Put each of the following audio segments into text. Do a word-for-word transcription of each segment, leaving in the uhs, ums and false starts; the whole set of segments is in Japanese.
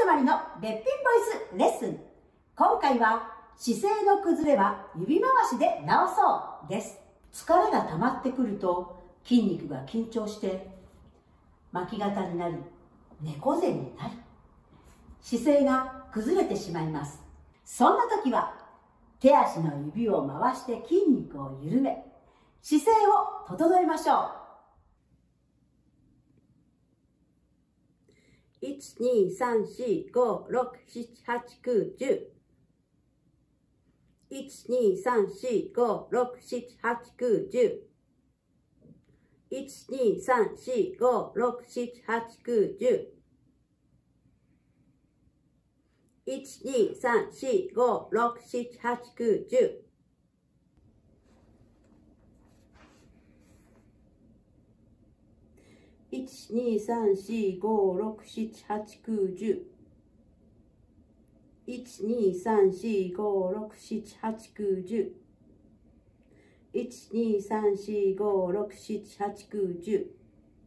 まりのべっぴんボイスレッスン。今回は姿勢の崩れは指回しで直そうです。疲れが溜まってくると筋肉が緊張して巻き肩になり猫背になり姿勢が崩れてしまいます。そんな時は手足の指を回して筋肉を緩め姿勢を整えましょう。いち、に、さん、し、ご、ろく、しち、はち、きゅう、じゅう。いち、に、さん、し、ご、ろく、しち、はち、きゅう、じゅう。いち、に、さん、し、ご、ろく、しち、はち、きゅう、じゅう。いち、に、さん、し、ご、ろく、しち、はち、きゅう、じゅう。いち、に、さん、し、ご、ろく、しち、はち、きゅう、じゅう。いち、に、さん、し、ご、ろく、しち、はち、きゅう、じゅう。いち、に、さん、し、ご、ろく、しち、はち、きゅう、じゅう。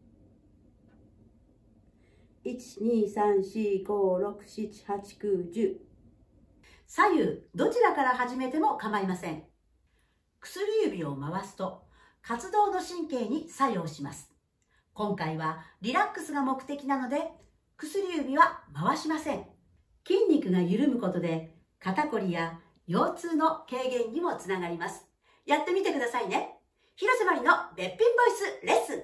いち、に、さん、し、ご、ろく、しち、はち、きゅう、じゅう。左右どちらから始めても構いません。薬指を回すと活動の神経に作用します。今回はリラックスが目的なので薬指は回しません。筋肉が緩むことで肩こりや腰痛の軽減にもつながります。やってみてくださいね。広瀬まりのべっぴんボイスレッスン。